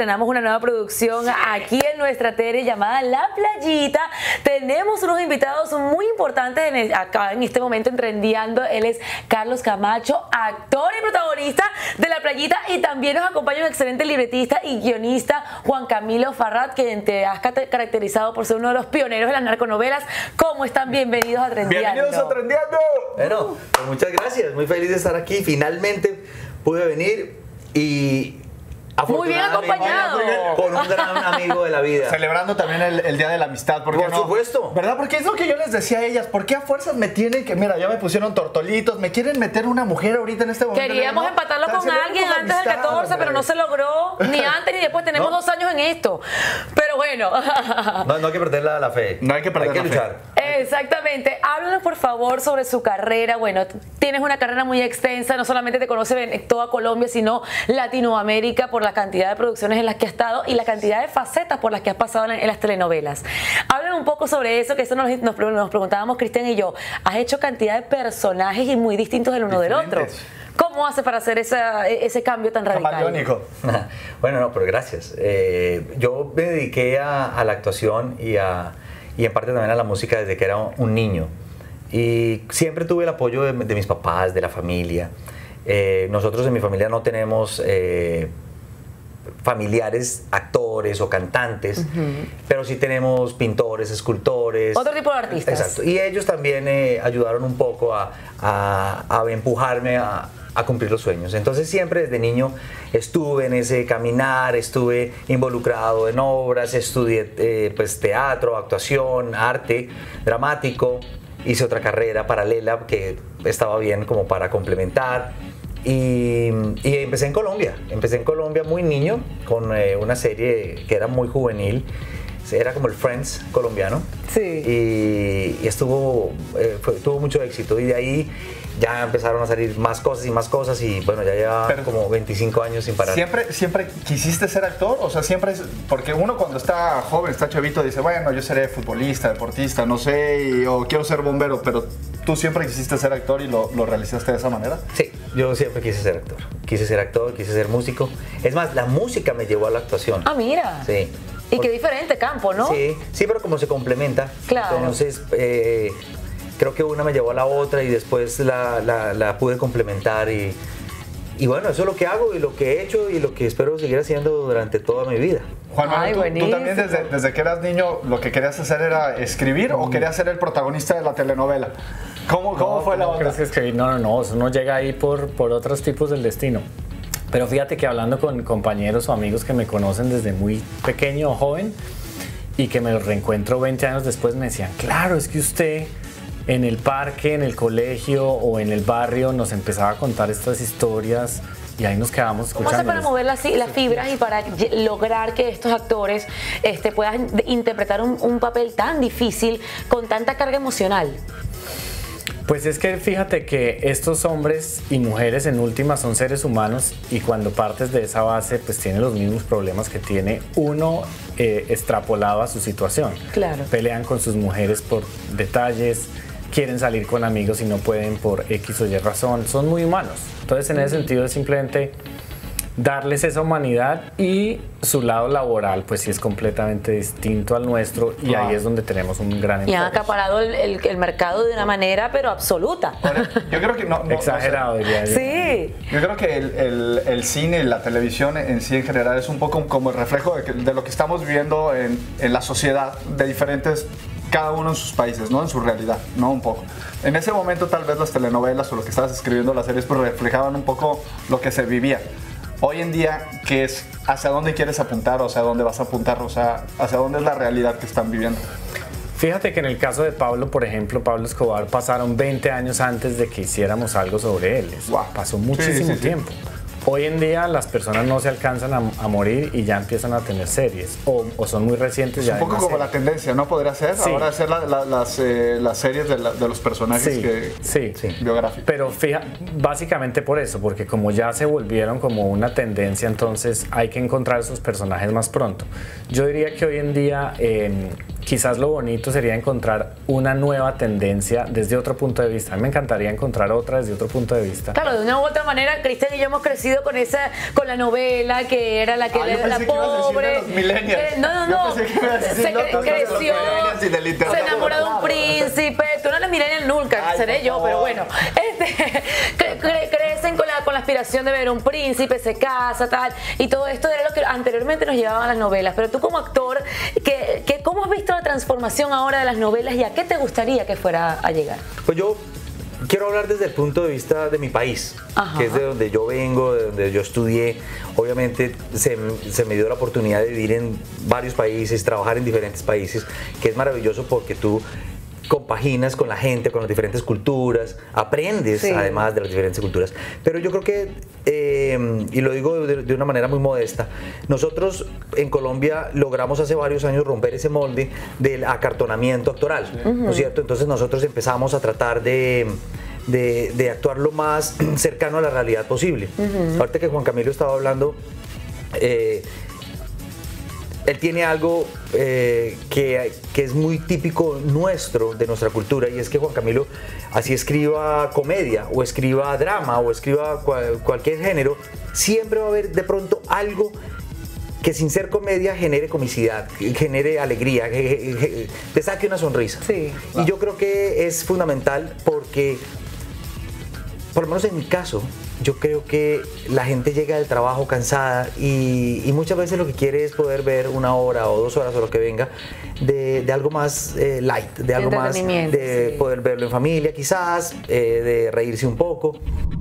estrenamos una nueva producción aquí en nuestra tele llamada La Playita. Tenemos unos invitados muy importantes acá en este momento en Trendeando. Él es Carlos Camacho, actor y protagonista de La Playita, y también nos acompaña un excelente libretista y guionista, Juan Camilo Farrat, que te has caracterizado por ser uno de los pioneros de las narconovelas. ¿Cómo están? Bienvenidos a Trendeando. Bienvenidos a Trendeando. Bueno, pues muchas gracias, muy feliz de estar aquí. Finalmente pude venir y muy bien acompañado. Con un gran amigo de la vida. Celebrando también el Día de la Amistad. Por supuesto. ¿Verdad? Porque es lo que yo les decía a ellas. ¿Por qué a fuerzas me tienen que, mira, ya me pusieron tortolitos, me quieren meter una mujer ahorita en este momento? Queríamos empatarlo con alguien antes del 14, pero no se logró. Ni antes ni después. Tenemos 2 años en esto. Pero bueno. No hay que perder la fe. No hay que perder la fe. Luchar. Exactamente. Háblanos, por favor, sobre su carrera. Bueno, tienes una carrera muy extensa. No solamente te conocen en toda Colombia, sino Latinoamérica, por la cantidad de producciones en las que has estado y la cantidad de facetas por las que has pasado en las telenovelas. Háblanos un poco sobre eso, que eso nos preguntábamos Cristian y yo. Has hecho cantidad de personajes y muy distintos el uno del otro. ¿Cómo hace para hacer ese cambio tan radical? Camaleónico. Bueno, no, pero gracias. Yo me dediqué a la actuación y en parte también a la música desde que era un niño. Y siempre tuve el apoyo de mis papás, de la familia. Nosotros en mi familia no tenemos familiares actores o cantantes, pero sí tenemos pintores, escultores. Otro tipo de artistas. Exacto. Y ellos también ayudaron un poco a empujarme a cumplir los sueños. Entonces siempre desde niño estuve en ese caminar, estuve involucrado en obras, estudié pues teatro, actuación, arte dramático. Hice otra carrera paralela que estaba bien como para complementar. Y empecé en Colombia muy niño, con una serie que era muy juvenil, era como el Friends colombiano. Sí. Y tuvo mucho éxito, y de ahí ya empezaron a salir más cosas y bueno, ya lleva como 25 años sin parar. ¿Siempre quisiste ser actor? O sea, siempre, porque uno cuando está joven, está chavito, dice, bueno, yo seré futbolista, deportista, no sé, o quiero ser bombero, pero ¿tú siempre quisiste ser actor y lo realizaste de esa manera? Sí, yo siempre quise ser actor, quise ser músico. Es más, la música me llevó a la actuación. Ah, mira. Sí. Y qué diferente campo, ¿no? Sí, pero como se complementa. Claro. Entonces, creo que una me llevó a la otra y después la pude complementar y bueno, eso es lo que hago y lo que he hecho y lo que espero seguir haciendo durante toda mi vida. Juan Manuel, ¿tú también desde que eras niño lo que querías hacer era escribir o querías ser el protagonista de la telenovela? ¿Cómo fue la onda? ¿Crees que escribir? No, eso no llega ahí por otros tipos del destino. Pero fíjate que hablando con compañeros o amigos que me conocen desde muy pequeño o joven y que me los reencuentro 20 años después, me decían, claro, es que usted en el parque, en el colegio o en el barrio nos empezaba a contar estas historias y ahí nos quedamos escuchando. ¿Cómo hace para mover las fibras y para lograr que estos actores puedan interpretar un papel tan difícil con tanta carga emocional? Pues es que fíjate que estos hombres y mujeres en última son seres humanos y cuando partes de esa base pues tienen los mismos problemas que tiene uno extrapolado a su situación. Claro. Pelean con sus mujeres por detalles, quieren salir con amigos y no pueden por X o Y razón, son muy humanos. Entonces en ese sentido es simplemente darles esa humanidad, y su lado laboral pues sí es completamente distinto al nuestro y ahí es donde tenemos un gran enfoque. Y han acaparado el mercado de una manera pero absoluta. Yo creo que no exagerado, diría yo. Sí. Yo creo que el cine y la televisión en sí en general es un poco como el reflejo de lo que estamos viviendo en la sociedad de diferentes, cada uno en sus países, ¿no? En su realidad, ¿no? Un poco. En ese momento tal vez las telenovelas o lo que estabas escribiendo, las series, pues reflejaban un poco lo que se vivía. Hoy en día, ¿qué es? ¿Hacia dónde quieres apuntar? O hacia dónde vas a apuntar, o sea, ¿hacia dónde es la realidad que están viviendo? Fíjate que en el caso de Pablo, por ejemplo, Pablo Escobar, pasaron 20 años antes de que hiciéramos algo sobre él. Pasó muchísimo tiempo. Hoy en día las personas no se alcanzan a morir y ya empiezan a tener series o son muy recientes. Es un poco como la tendencia, ¿no? Podría ser ahora hacer las series de los personajes biográficos. Pero básicamente por eso, porque como ya se volvieron como una tendencia, entonces hay que encontrar esos personajes más pronto. Yo diría que hoy en día quizás lo bonito sería encontrar una nueva tendencia desde otro punto de vista. A mí me encantaría encontrar otra desde otro punto de vista. Claro, de una u otra manera, Cristian y yo hemos crecido con la novela que era la que la pobre. No. Creció, se enamoró de un príncipe. Tú no eres millennial nunca, seré yo, pero bueno. Crecen con la aspiración de ver un príncipe, se casa, tal. Y todo esto era lo que anteriormente nos llevaban a las novelas. Pero tú como actor, ¿cómo has visto la transformación ahora de las novelas y a qué te gustaría que fuera a llegar? Pues yo quiero hablar desde el punto de vista de mi país, que es de donde yo vengo, de donde yo estudié. Obviamente se me dio la oportunidad de vivir en varios países, trabajar en diferentes países, que es maravilloso porque tú compaginas con la gente, con las diferentes culturas, aprendes además de las diferentes culturas. Pero yo creo que, y lo digo de una manera muy modesta, nosotros en Colombia logramos hace varios años romper ese molde del acartonamiento actoral, ¿no es cierto? Entonces nosotros empezamos a tratar de actuar lo más cercano a la realidad posible. Ahorita que Juan Camilo estaba hablando, él tiene algo que es muy típico nuestro, de nuestra cultura, y es que Juan Camilo, así escriba comedia o escriba drama o escriba cualquier género, siempre va a haber de pronto algo que sin ser comedia genere comicidad, genere alegría, te saque una sonrisa. Sí. Y yo creo que es fundamental porque, por lo menos en mi caso, yo creo que la gente llega del trabajo cansada y muchas veces lo que quiere es poder ver 1 hora o 2 horas o lo que venga de algo más light, de algo más de poder verlo en familia quizás, de reírse un poco.